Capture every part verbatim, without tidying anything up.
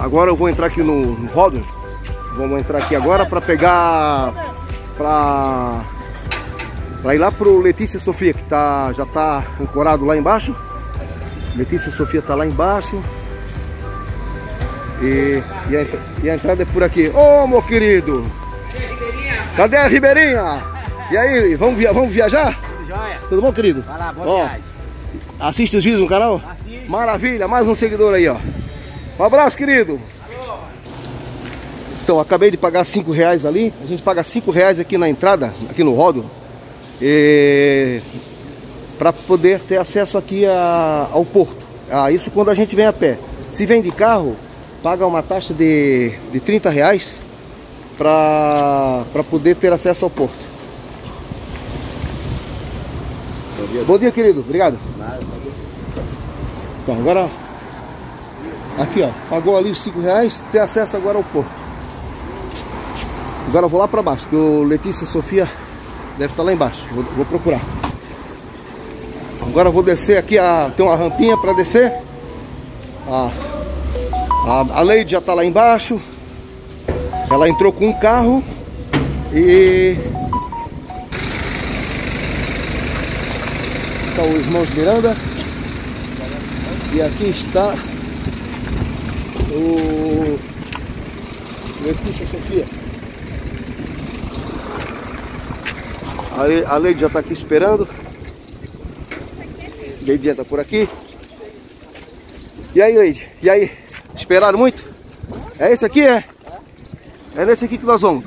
agora eu vou entrar aqui no, no ródromo. Vamos entrar aqui agora para pegar, para para ir lá pro Letícia Sofia, que tá, já tá ancorado lá embaixo. Letícia Sofia tá lá embaixo. E, e, a, e a entrada é por aqui. Ô, oh, meu querido! Cadê a Ribeirinha? E aí, vamos, via, vamos viajar? Tudo jóia. Tudo bom, querido? Vai lá, boa ó, viagem. Assiste os vídeos no canal? Assiste. Maravilha, mais um seguidor aí, ó. Um abraço, querido. Alô. Então, acabei de pagar cinco reais ali. A gente paga cinco reais aqui na entrada, aqui no ródromo. E... para poder ter acesso aqui a, ao porto. Ah, isso quando a gente vem a pé. Se vem de carro, paga uma taxa de, de trinta reais para para poder ter acesso ao porto. Bom dia, Bom dia querido. Obrigado. Então, agora aqui, ó, pagou ali os cinco reais, ter acesso agora ao porto. Agora eu vou lá para baixo, que o Letícia Sofia deve estar lá embaixo. Vou, vou procurar. Agora eu vou descer aqui, a, tem uma rampinha para descer. A, a, a Leide já está lá embaixo. Ela entrou com um carro. E... está o Irmãos Miranda. E aqui está o Letícia Sofia. A Leide já está aqui esperando. Leidinha tá por aqui. E aí, Leide? E aí? Esperaram muito? É esse aqui, é? É nesse aqui que nós vamos.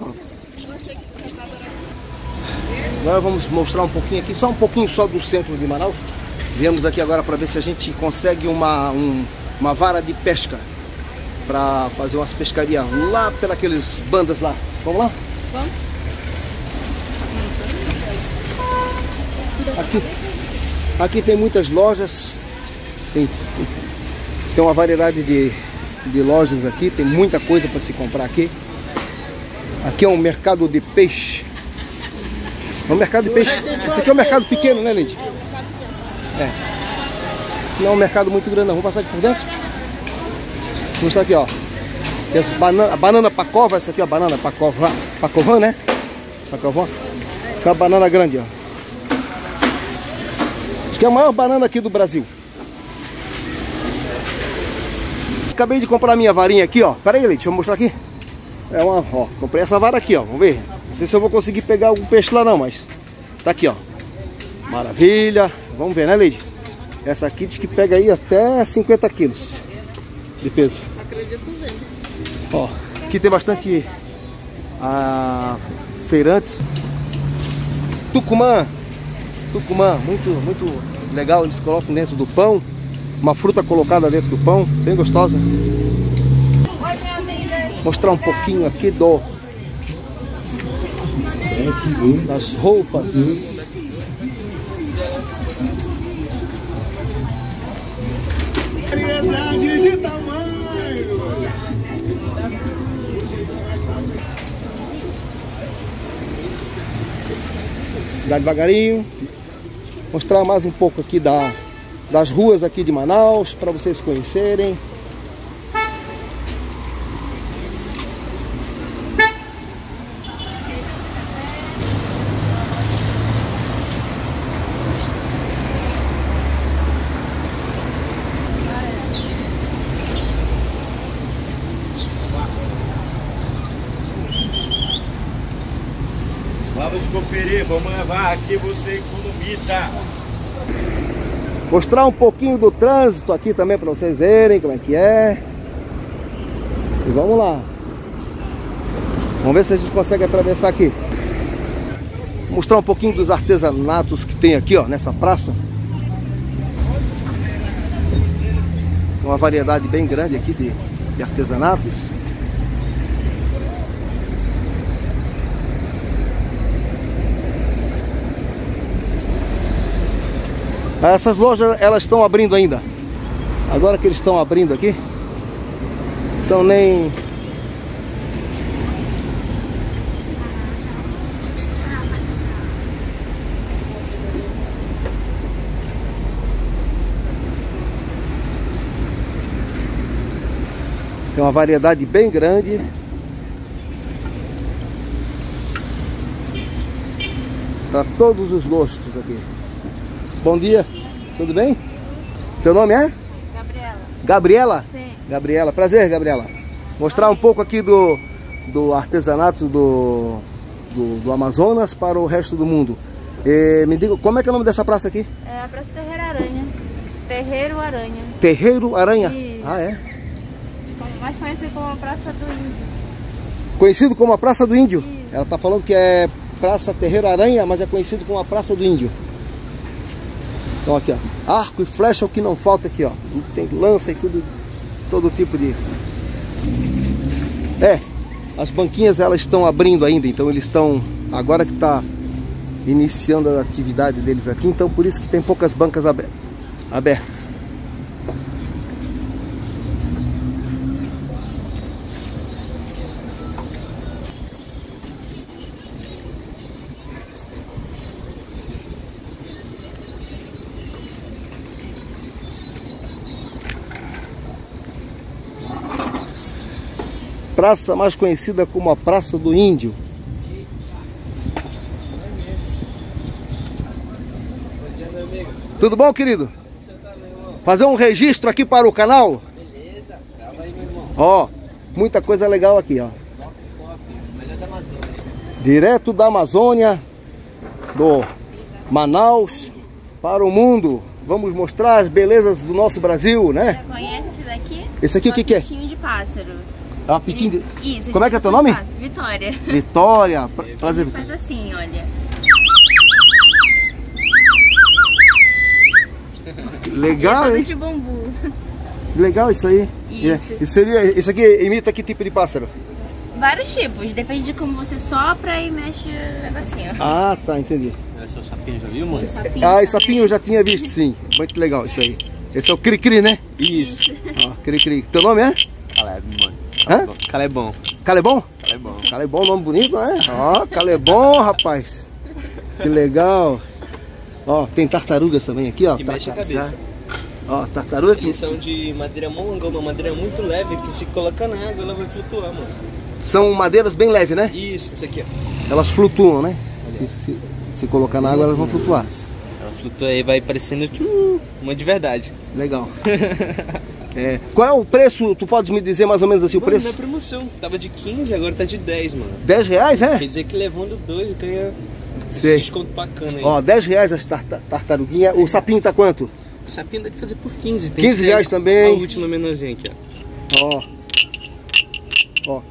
Agora vamos mostrar um pouquinho aqui, só um pouquinho só do centro de Manaus. Viemos aqui agora para ver se a gente consegue uma, um, uma vara de pesca para fazer umas pescarias lá pelas bandas lá. Vamos lá? Vamos. Aqui. Aqui tem muitas lojas, tem, tem uma variedade de, de lojas aqui, tem muita coisa para se comprar aqui. Aqui é um mercado de peixe. É um mercado de peixe. Esse aqui é um mercado pequeno, né, Leide? É. Esse não é um mercado muito grande, não. Vamos passar aqui por dentro? Vou mostrar aqui, ó. Tem essa banana, a banana pacova, essa aqui é a banana pacova, pacovan, né? Pacovan. Essa é a banana grande, ó. Que é a maior banana aqui do Brasil. Acabei de comprar a minha varinha aqui, ó. Pera aí, Leite, deixa eu mostrar aqui. É uma, ó, comprei essa vara aqui, ó. Vamos ver. Não sei se eu vou conseguir pegar algum peixe lá não, mas tá aqui, ó. Maravilha. Vamos ver, né, Leide? Essa aqui diz que pega aí até cinquenta quilos de peso. Acredito mesmo. Ó, aqui tem bastante ah, feirantes. Tucumã. Tucumã, muito, muito legal, eles colocam dentro do pão, uma fruta colocada dentro do pão, bem gostosa. Mostrar um pouquinho aqui do das roupas. Variedade de tamanho. Dá devagarinho. Mostrar mais um pouco aqui da, das ruas aqui de Manaus, para vocês conhecerem. Vamos conferir, vamos levar aqui, você economiza. Mostrar um pouquinho do trânsito aqui também para vocês verem como é que é. E vamos lá. Vamos ver se a gente consegue atravessar aqui. Mostrar um pouquinho dos artesanatos que tem aqui, ó, nessa praça. Uma variedade bem grande aqui de, de artesanatos. Essas lojas, elas estão abrindo ainda. Agora que eles estão abrindo aqui. Então nem... Tem uma variedade bem grande. Para todos os gostos aqui. Bom dia, tudo bem? Teu nome é? Gabriela. Gabriela? Sim. Gabriela, prazer, Gabriela. Mostrar um pouco aqui do, do artesanato do, do, do Amazonas para o resto do mundo. E me diga, como é que é o nome dessa praça aqui? É a Praça Terreiro Aranha. Terreiro Aranha. Terreiro Aranha? Isso. Ah, é? Mais conhecido como a Praça do Índio. Conhecido como a Praça do Índio? Isso. Ela está falando que é Praça Terreiro Aranha, mas é conhecido como a Praça do Índio. Então aqui, ó, arco e flecha é o que não falta aqui, ó. Tem lança e tudo, todo tipo de... É, as banquinhas elas estão abrindo ainda, então eles estão... Agora que está iniciando a atividade deles aqui, então por isso que tem poucas bancas abertas. Praça mais conhecida como a Praça do Índio. Tudo bom, querido? Fazer um registro aqui para o canal? Beleza, grava aí, meu irmão. Ó, muita coisa legal aqui, ó. Top, top, mas é da Amazônia. Direto da Amazônia, do Manaus para o mundo. Vamos mostrar as belezas do nosso Brasil, né? Já conhece esse daqui? Esse aqui o que que é? Pitinho de pássaro. Ah, pitinho de... Isso. Como é que é teu nome? Vitória. Vitória. Pra- Prazer, Faz Vitória. assim, olha. Legal, Todo hein? de bambu. Legal isso aí. Isso. E seria, isso aqui imita que tipo de pássaro? Vários tipos, depende de como você sopra e mexe o negocinho. Ah, tá, entendi. Esse é o sapinho, já viu, mano? Tem sapinho Ah, esse também. sapinho eu já tinha visto, sim. Muito legal isso aí. Esse é o Cri-Cri, né? Isso. Ó, Cri-Cri. Teu nome é? Caleb, mano. Hã? Calebão. Calebon? Calebão. Calebon, nome bonito, né? Ó, Calebon, rapaz. Que legal. Ó, tem tartarugas também aqui, ó. Que mexe a Tartar- cabeça. Ó, tartaruga. Eles são de madeira monga, uma madeira muito leve que se colocar na água ela vai flutuar, mano. São madeiras bem leves, né? Isso, esse aqui, ó. Elas flutuam, né? Se, se, se colocar na água, elas vão flutuar. Ela flutua aí, vai parecendo tchu, uma de verdade. Legal. É, qual é o preço? Tu podes me dizer mais ou menos assim o Mano, preço? na promoção. Tava de quinze, agora tá de dez, mano. dez reais, é? Quer dizer que levando dois ganha Sei. esse desconto bacana aí. Ó, dez reais as tarta- tartaruguinhas. O sapinho tá quanto? O sapinho dá de fazer por quinze. Tem quinze reais dez. também. A última menorzinha aqui, ó. Ó. Ó.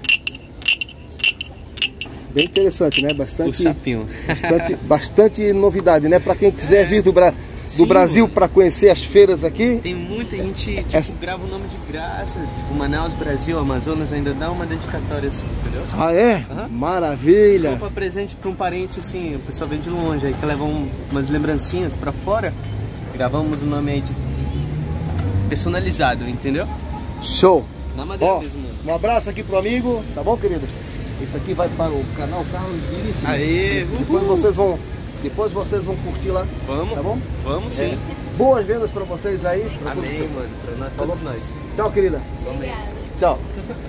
Bem interessante, né? O Bastante, sapinho. bastante, bastante novidade, né? Pra quem quiser vir do, Bra do Sim, Brasil mano. pra conhecer as feiras aqui. Tem muita gente, tipo, Essa- grava o nome de graça. Tipo, Manaus, Brasil, Amazonas, ainda dá uma dedicatória assim, entendeu? Ah, é? Aham. Maravilha. Compra presente pra um parente, assim, o pessoal vem de longe, aí quer levar um- umas lembrancinhas pra fora, gravamos o nome aí de personalizado, entendeu? Show. Na madeira Ó, mesmo, mano. um abraço aqui pro amigo, tá bom, querido? Isso aqui vai para o canal Carlos Guilherme. Aê, Depois uhul. vocês vão, depois vocês vão curtir lá, Vamos, tá bom? vamos sim. É. Boas vendas para vocês aí. pra Amém, todos. mano, pra nós, todos nós. Tchau, querida. Amém. Tchau.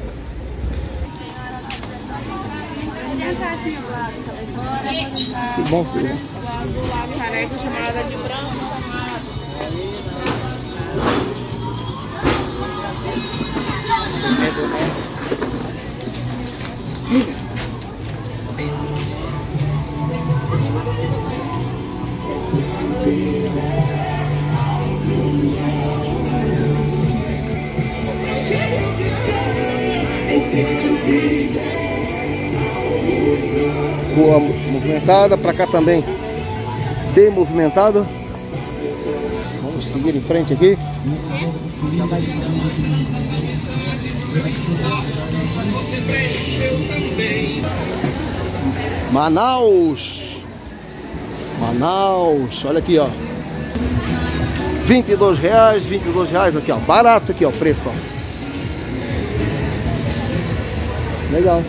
Tudo bom, tudo bom? Caneca chamada de branco. Rua movimentada, para cá também bem movimentado. Vamos seguir em frente aqui. Manaus. Manaus, olha aqui, ó. vinte e dois reais, vinte e dois reais aqui, ó. Barato aqui, ó, o preço, ó. Legal.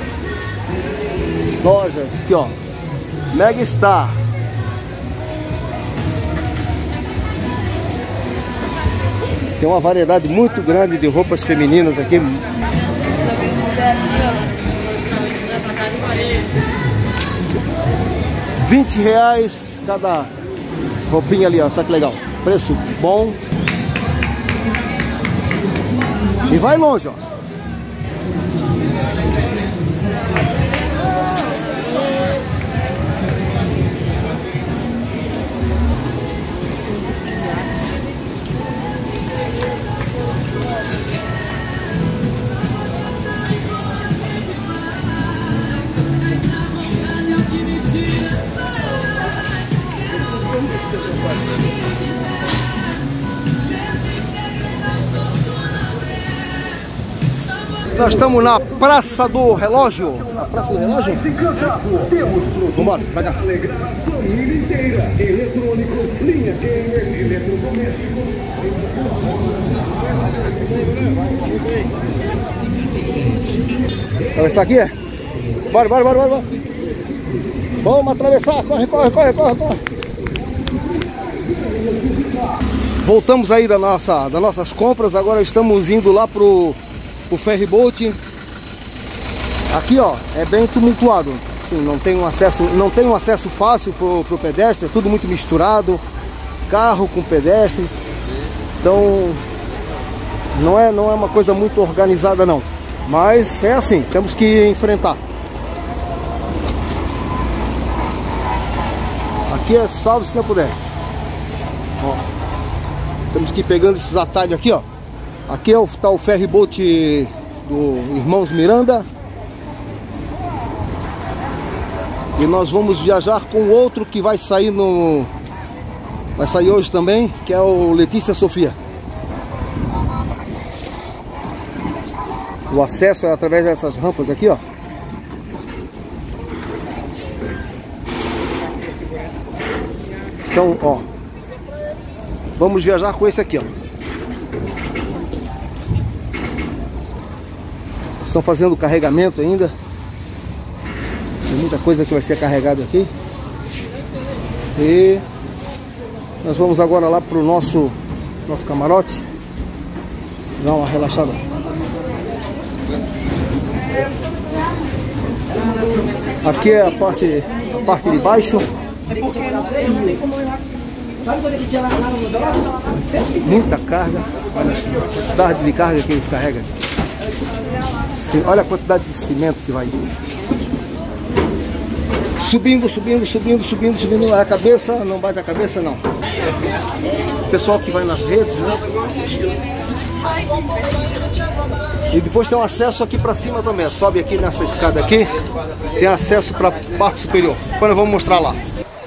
Lojas aqui, ó. Mega Star. Tem uma variedade muito grande de roupas femininas aqui. vinte reais cada roupinha ali, ó. Só que legal. Preço bom. E vai longe, ó. Nós estamos na Praça do Relógio. Na Praça do Relógio? Vamos embora, pra cá. Atravessar aqui, é? Bora, bora, bora, bora. Vamos atravessar. Corre, corre, corre, corre, corre. Voltamos aí da nossa, das nossas compras. Agora estamos indo lá pro o ferry boat. Aqui, ó, é bem tumultuado. Sim, não tem um acesso, não tem um acesso fácil pro, pro pedestre, é tudo muito misturado, carro com pedestre. Então, não é, não é uma coisa muito organizada não. Mas é assim, temos que enfrentar. Aqui é salve-se quem puder. Ó, temos que ir pegando esses atalhos aqui, ó. Aqui é o, tá o ferry boat do Irmãos Miranda. E nós vamos viajar com outro que vai sair no... Vai sair hoje também, que é o Letícia Sofia. O acesso é através dessas rampas aqui, ó. Então, ó, vamos viajar com esse aqui, ó. Estão fazendo o carregamento ainda. Tem muita coisa que vai ser carregada aqui. E nós vamos agora lá pro nosso nosso camarote. Dar uma relaxada. Aqui é a parte, a parte de baixo. Muita carga. Olha a quantidade de carga que eles carregam. Sim, olha a quantidade de cimento que vai. Subindo, subindo, subindo, subindo, subindo. A cabeça, não bate a cabeça, não. O pessoal que vai nas redes, né? E depois tem um acesso aqui para cima também. Sobe aqui nessa escada aqui. Tem acesso para a parte superior. Agora vamos mostrar lá.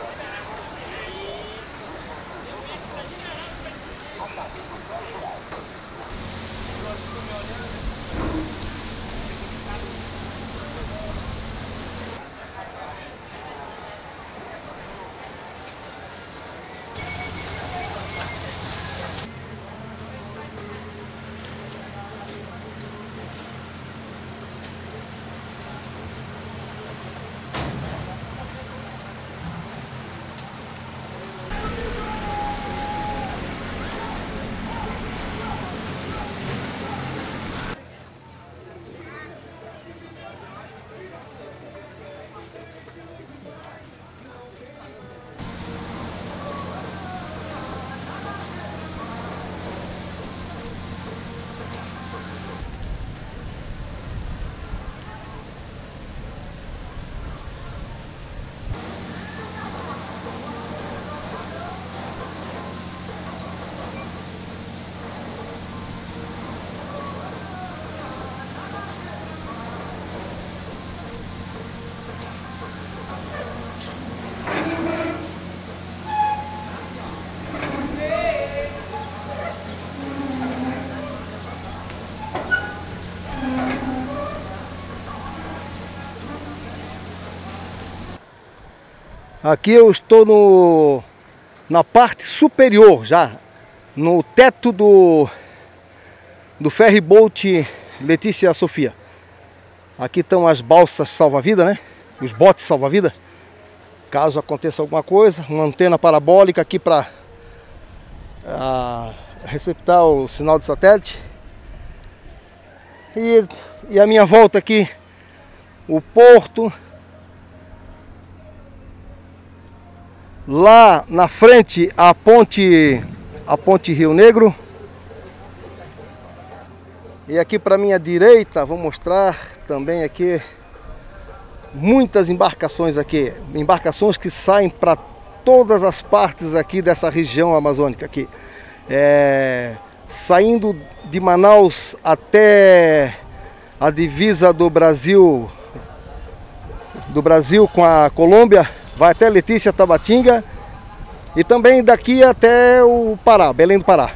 Aqui eu estou no, na parte superior já, no teto do, do ferry boat Letícia Sofia. Aqui estão as balsas salva-vida, né? Os botes salva-vida. Caso aconteça alguma coisa, uma antena parabólica aqui para receptar o sinal de satélite. E, e a minha volta aqui, o porto. Lá na frente a ponte, a ponte Rio Negro. E aqui para minha direita, vou mostrar também aqui muitas embarcações aqui, embarcações que saem para todas as partes aqui dessa região amazônica aqui, é, saindo de Manaus até a divisa do Brasil, do Brasil com a Colômbia, vai até Letícia, Tabatinga e também daqui até o Pará, Belém do Pará.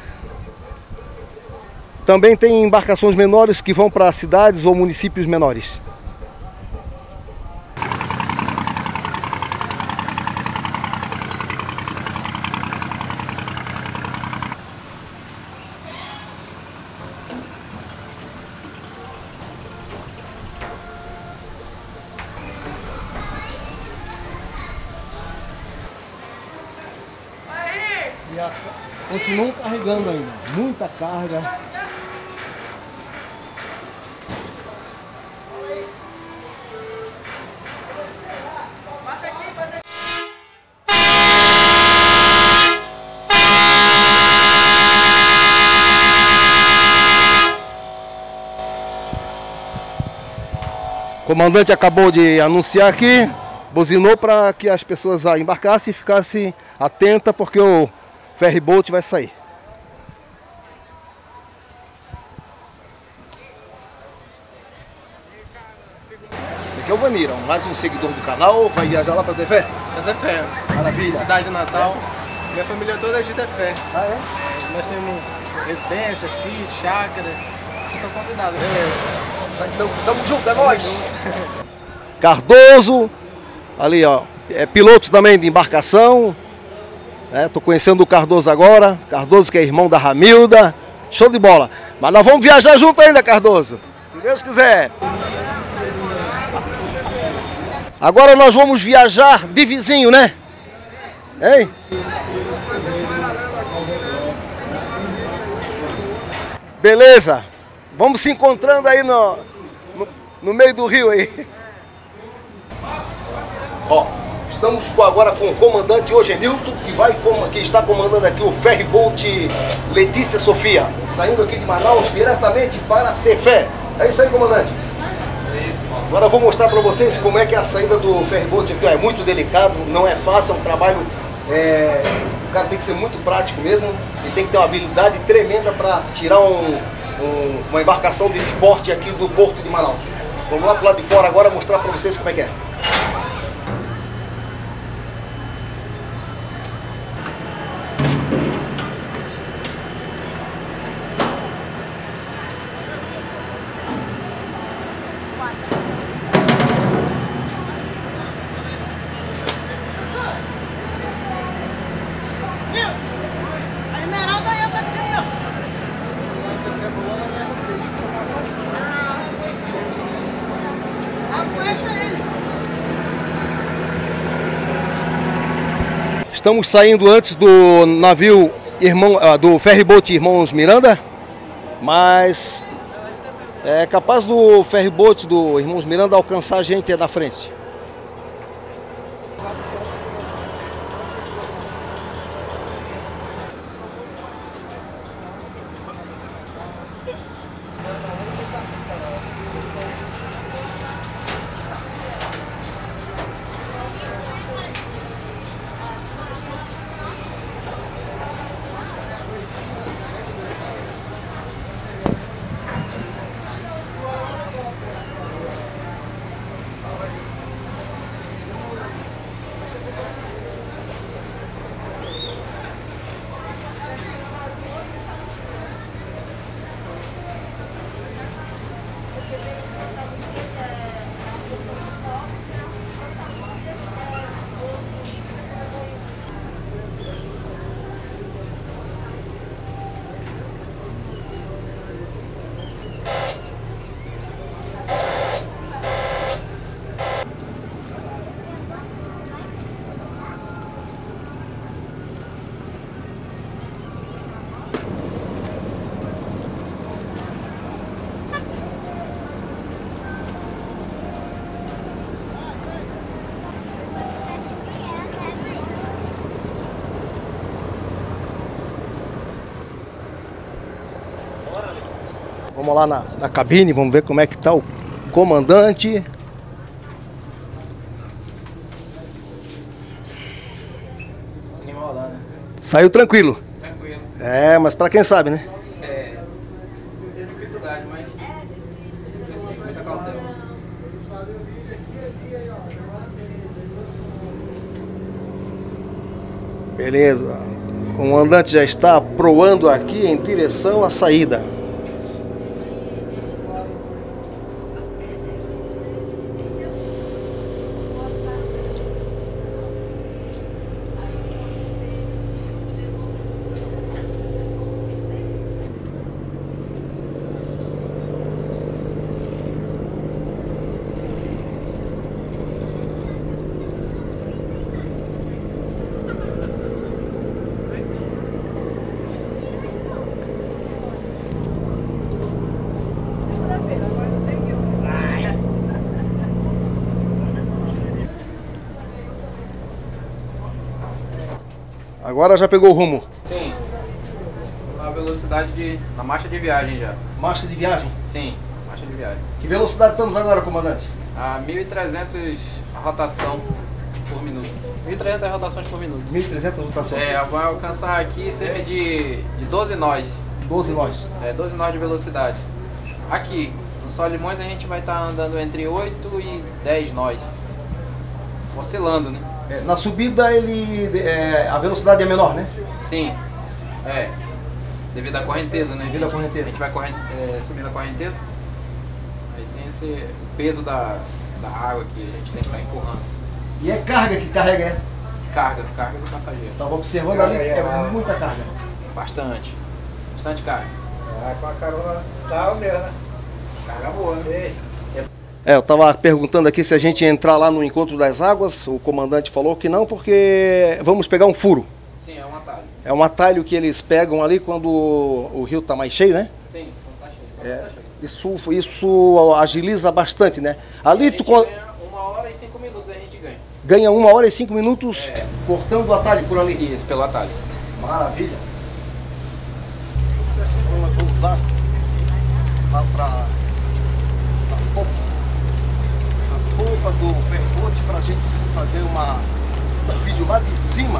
Também tem embarcações menores que vão para cidades ou municípios menores. E a, continuam carregando ainda, muita carga. O comandante acabou de anunciar aqui, buzinou para que as pessoas embarcassem e ficassem atentas, porque o ferryboat vai sair. Esse aqui é o Vanira, mais um seguidor do canal, vai viajar lá para Tefé? É Tefé. Maravilha. Cidade natal. É. Minha família toda é de Tefé. Ah, é? É, nós temos residências, sítios, chácaras. Vocês estão convidados, beleza? Então, tamo junto, é nóis! Cardoso, ali ó, é piloto também de embarcação. É, tô conhecendo o Cardoso agora. Cardoso que é irmão da Ramilda. Show de bola! Mas nós vamos viajar junto ainda, Cardoso. Se Deus quiser. Agora nós vamos viajar de vizinho, né? Hein? Beleza. Vamos se encontrando aí no, no, no meio do rio aí. Ó, estamos agora com o comandante Ogenilton, que, vai, que está comandando aqui o ferryboat Letícia Sofia, saindo aqui de Manaus diretamente para Tefé. É isso aí, comandante? É isso. Agora eu vou mostrar para vocês como é que é a saída do ferryboat aqui. Ó, é muito delicado, não é fácil, é um trabalho... É, o cara tem que ser muito prático mesmo e tem que ter uma habilidade tremenda para tirar um... Um, uma embarcação desse porte aqui do Porto de Manaus. Vamos lá pro lado de fora agora mostrar para vocês como é que é. Estamos saindo antes do navio irmão, do ferryboat Irmãos Miranda, mas é capaz do ferryboat do Irmãos Miranda alcançar a gente aí na frente. Vamos lá na, na cabine, vamos ver como é que tá o comandante. Saiu tranquilo. Tranquilo. É, mas pra quem sabe, né? É. Tem dificuldade, mas. Muita cautela. Beleza. O comandante já está proando aqui em direção à saída. Agora já pegou o rumo. Sim. Na velocidade de. Na marcha de viagem já. Marcha de viagem. Sim, marcha de viagem. Que velocidade estamos agora, comandante? A mil e trezentos rotação por minuto. mil e trezentas rotações por minuto. mil e trezentas rotações. É, vai alcançar aqui cerca de, de doze nós. doze nós. É, doze nós de velocidade. Aqui, no Solimões a gente vai estar andando entre oito e dez nós. Oscilando, né? É, na subida ele é, a velocidade é menor, né? Sim. É. Devido à correnteza, né? Devido à A correnteza. gente vai corrente, é, subindo a correnteza. Aí tem esse o peso da, da água que a gente tem que estar empurrando. E é carga que carrega, é? Carga, carga do passageiro. Estava observando ali, é muita carga. Bastante. Bastante carga. Ah, com a carona tal mesmo, né? Carga boa, né? É, eu estava perguntando aqui se a gente entrar lá no Encontro das Águas, o comandante falou que não, porque vamos pegar um furo. Sim, é um atalho. É um atalho que eles pegam ali quando o rio está mais cheio, né? Sim, não tá cheio. Só É, tá cheio. isso, isso agiliza bastante, né? Ali A gente tu co- ganha uma hora e cinco minutos a gente ganha. ganha uma hora e cinco minutos É. cortando o atalho por ali. Isso, pelo atalho. Maravilha. Vamos voltar lá para a polpa, a polpa do ferrote para a gente fazer uma, um vídeo lá de cima.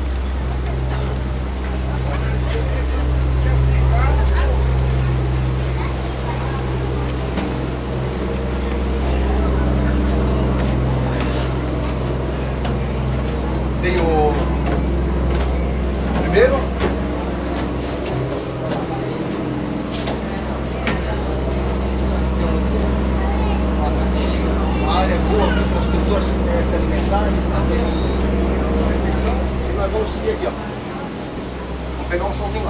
Tem o primeiro. Uma área boa aqui para as pessoas eh, se alimentarem, fazerem refeição. E nós vamos subir aqui, ó. Vamos pegar um solzinho lá.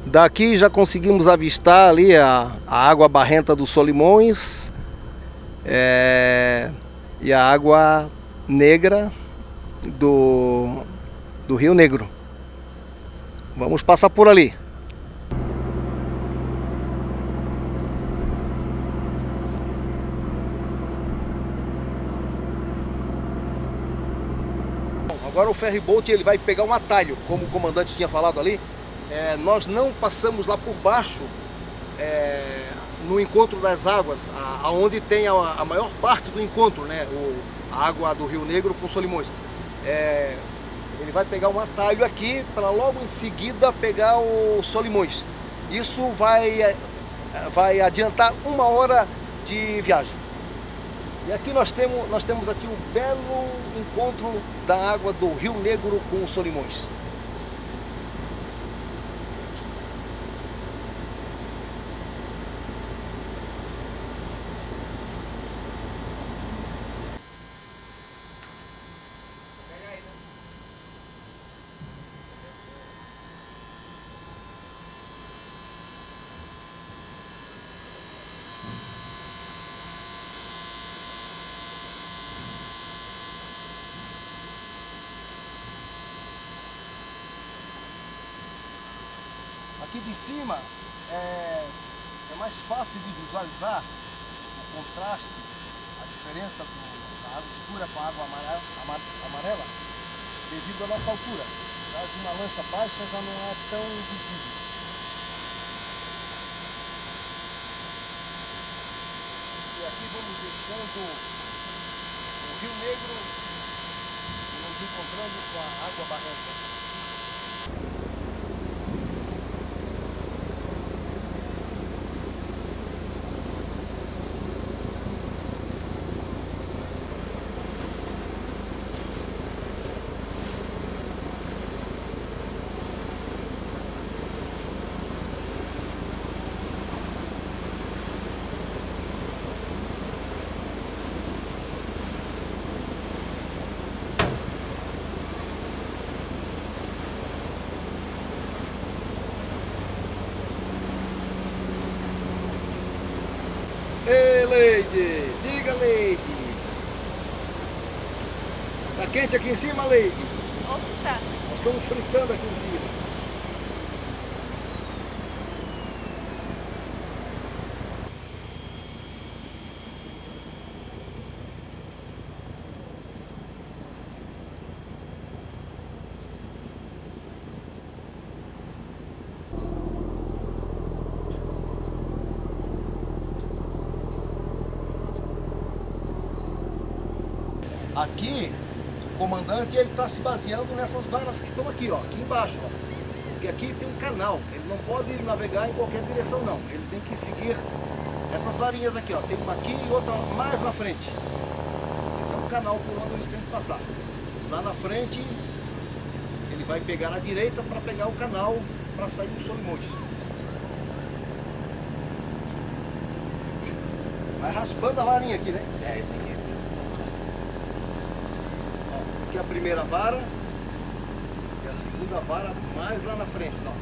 Daqui já conseguimos avistar ali a, a água barrenta dos Solimões é, e a água negra do, do Rio Negro. Vamos passar por ali. Agora o ferryboat ele vai pegar um atalho, como o comandante tinha falado ali. É, nós não passamos lá por baixo, é, no encontro das águas, a, aonde tem a, a maior parte do encontro, né? O, a água do Rio Negro com Solimões. É, ele vai pegar um atalho aqui para logo em seguida pegar o Solimões. Isso vai, vai adiantar uma hora de viagem. E aqui nós temos, nós temos aqui um belo encontro da água do Rio Negro com os Solimões. Aqui de cima é, é mais fácil de visualizar o contraste, a diferença do, da água escura com a água amarela, amarela devido à nossa altura. Já de uma lancha baixa já não é tão visível. E aqui vamos deixando o Rio Negro e nos encontrando com a água barrenta. Ei, Leide! Diga, Leide! Tá quente aqui em cima, Leide? Nossa, tá. Nós estamos fritando aqui em cima. Aqui, o comandante ele está se baseando nessas varas que estão aqui, ó, aqui embaixo, ó. Porque aqui tem um canal, ele não pode navegar em qualquer direção não, ele tem que seguir essas varinhas aqui, ó, tem uma aqui e outra mais na frente. Esse é um canal por onde eles têm que passar. Lá na frente, ele vai pegar à direita para pegar o canal para sair do Solimões. Vai raspando a varinha aqui, né? É, tem que... Aqui a primeira vara e a segunda vara mais lá na frente, ó.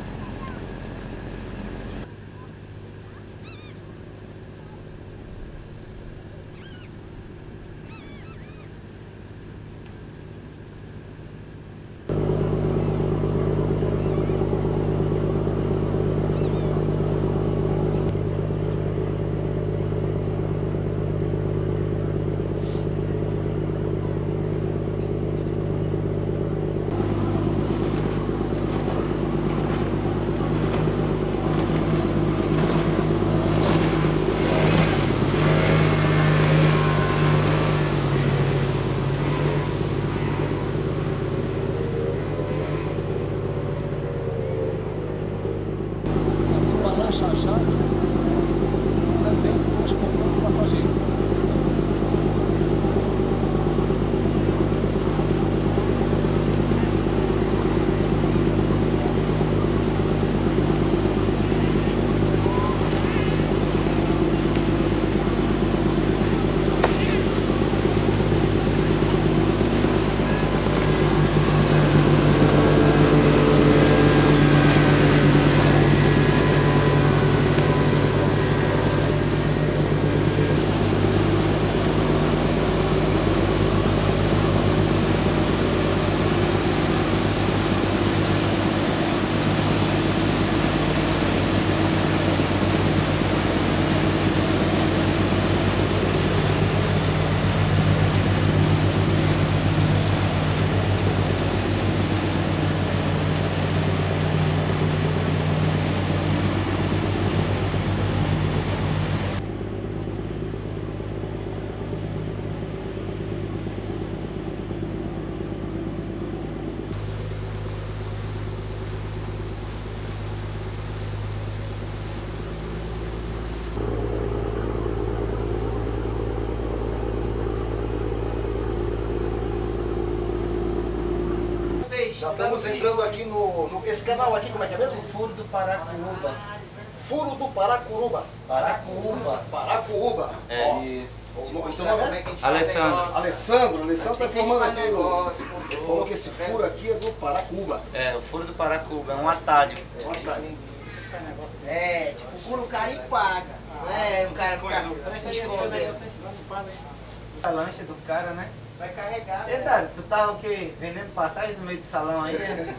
Estamos entrando aqui no, no... Esse canal aqui, como é que é mesmo? Furo do Paracuba. Furo do Paracuruba. Paracuba. Paracuruba. É. Ó, Isso. o nome do nome é? Alessandro. Alessandro. Alessandro está informando aqui. Ele Ele falou que esse furo aqui é do Paracuba. É, o furo do Paracuba, é um atalho. Um atalho. É, tipo, quando o cara e paga. É, o cara fica se escondendo. A lancha do cara, né? Vai carregar. E Dário, tu tava o quê? Vendendo passagem no meio do salão aí? Né?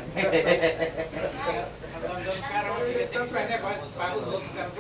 Tá dando cara onde ele sempre faz negócio, paga os outros, cara.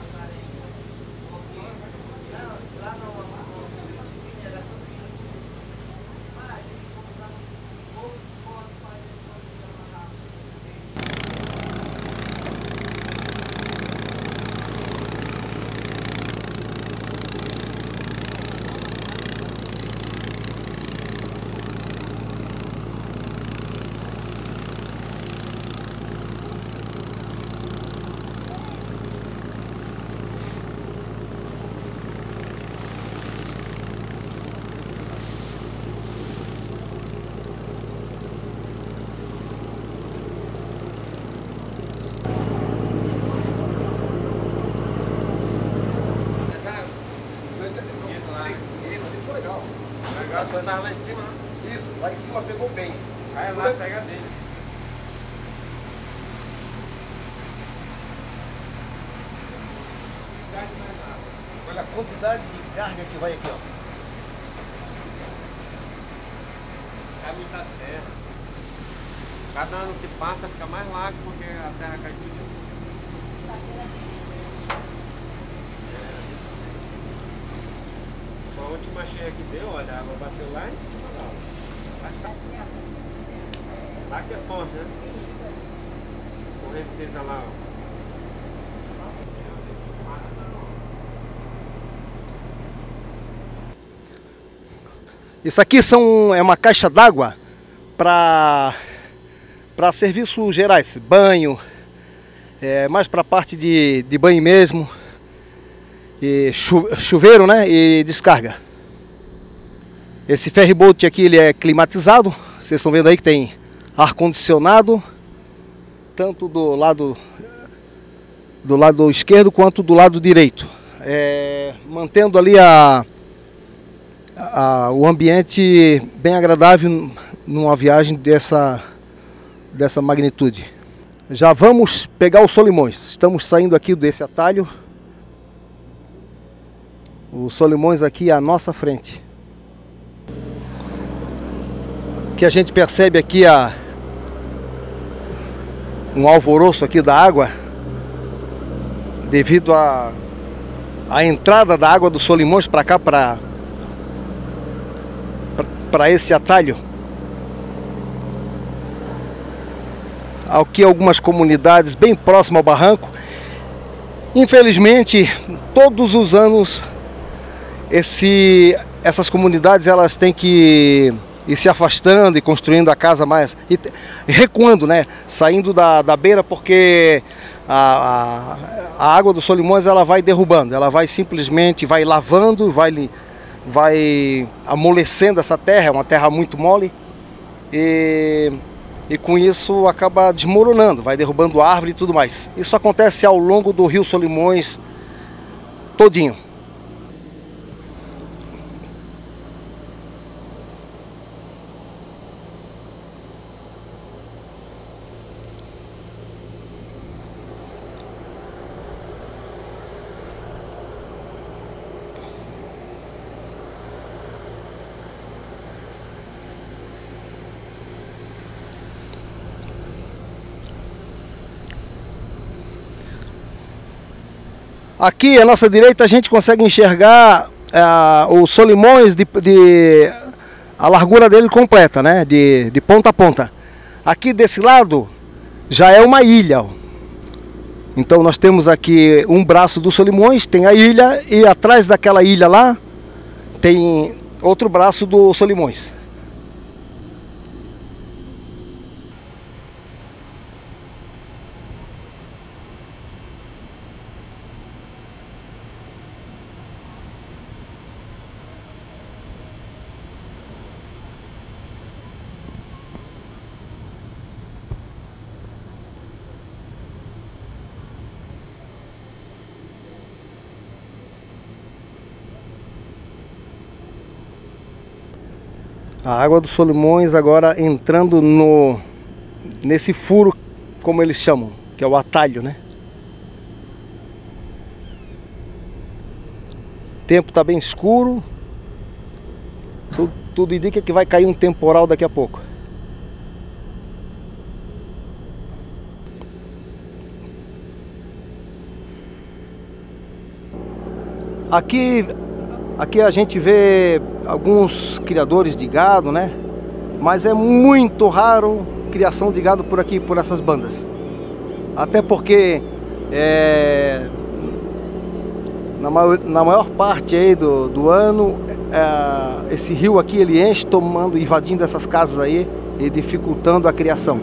Só andava lá em cima, né? Isso, lá em cima pegou bem. Aí lá pega dele. Olha a quantidade de carga que vai aqui, ó. Cai muita terra. Cada ano que passa fica mais largo porque a terra cai tudo. A última cheia que deu, olha, a água bateu lá em cima da água. Lá que é forte, né? Correnteza lá, ó. Isso aqui são, é uma caixa d'água para para serviços gerais, banho, é, mais para a parte de, de banho mesmo, e chu, chuveiro, né, e descarga. Esse ferryboat aqui ele é climatizado, vocês estão vendo aí que tem ar-condicionado, tanto do lado, do lado esquerdo quanto do lado direito, é, mantendo ali a A, o ambiente bem agradável numa viagem dessa, dessa magnitude. Já vamos pegar o Solimões. Estamos saindo aqui desse atalho. O Solimões aqui à nossa frente. Que a gente percebe aqui a, um alvoroço aqui da água devido à a, a entrada da água do Solimões para cá, para para esse atalho. Aqui algumas comunidades bem próximas ao barranco. Infelizmente, todos os anos esse, essas comunidades elas têm que ir se afastando e construindo a casa mais e recuando, né? Saindo da, da beira, porque a, a, a água do Solimões ela vai derrubando, ela vai simplesmente vai lavando, vai vai amolecendo essa terra, é uma terra muito mole, e, e com isso acaba desmoronando, vai derrubando árvore e tudo mais. Isso acontece ao longo do rio Solimões todinho. Aqui à nossa direita a gente consegue enxergar uh, o Solimões de, de a largura dele completa, né? De, de ponta a ponta. Aqui desse lado já é uma ilha. Ó. Então nós temos aqui um braço do Solimões, tem a ilha, e atrás daquela ilha lá tem outro braço do Solimões. A água do Solimões agora entrando no nesse furo, como eles chamam, que é o atalho, né? O tempo está bem escuro. Tudo, tudo indica que vai cair um temporal daqui a pouco. Aqui, aqui a gente vê alguns criadores de gado, né? Mas é muito raro criação de gado por aqui, por essas bandas. Até porque é, na, maior, na maior parte aí do, do ano, é, esse rio aqui ele enche, tomando, invadindo essas casas aí e dificultando a criação.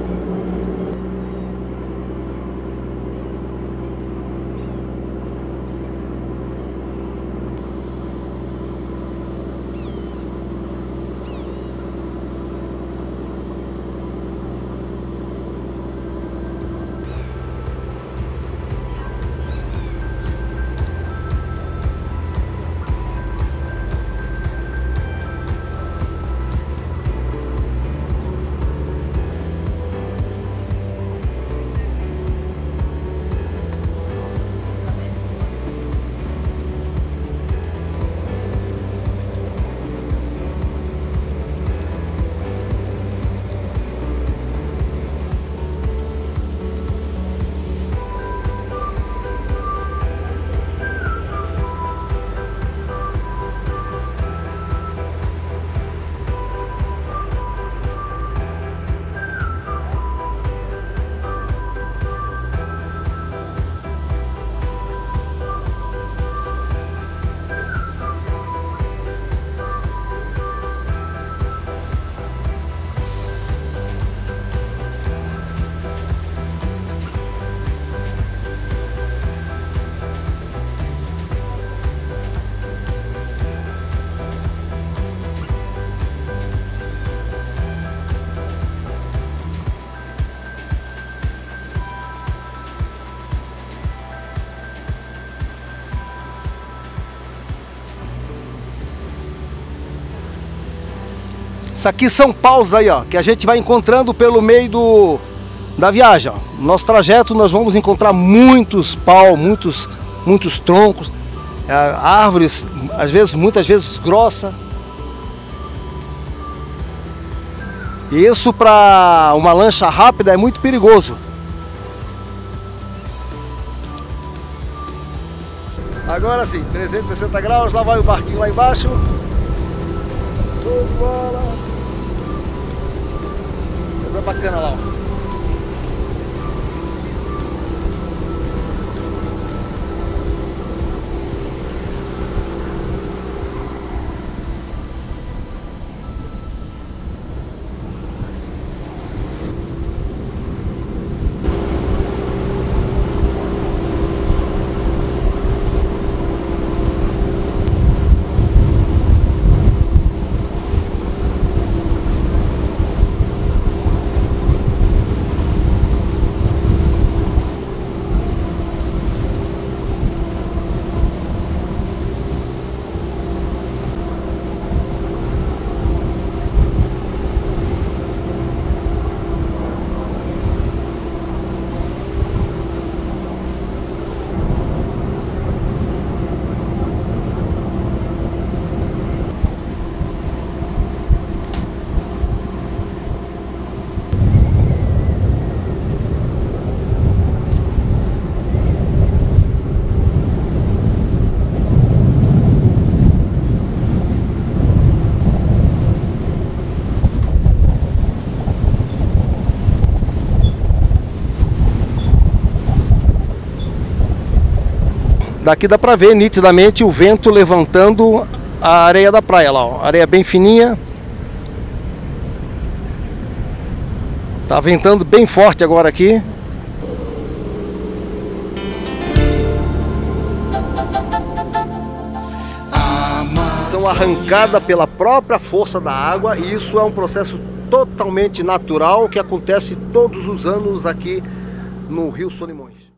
Isso aqui são paus aí, ó, que a gente vai encontrando pelo meio do, da viagem. Ó. No nosso trajeto nós vamos encontrar muitos paus, muitos, muitos troncos, é, árvores, às vezes, muitas vezes grossa. E isso para uma lancha rápida é muito perigoso. Agora sim, trezentos e sessenta graus, lá vai o barquinho lá embaixo. Show de bola. Coisa bacana lá, ó. Daqui dá pra ver nitidamente o vento levantando a areia da praia lá, ó. Areia bem fininha. Tá ventando bem forte agora aqui. São arrancadas pela própria força da água, e isso é um processo totalmente natural que acontece todos os anos aqui no Rio Solimões.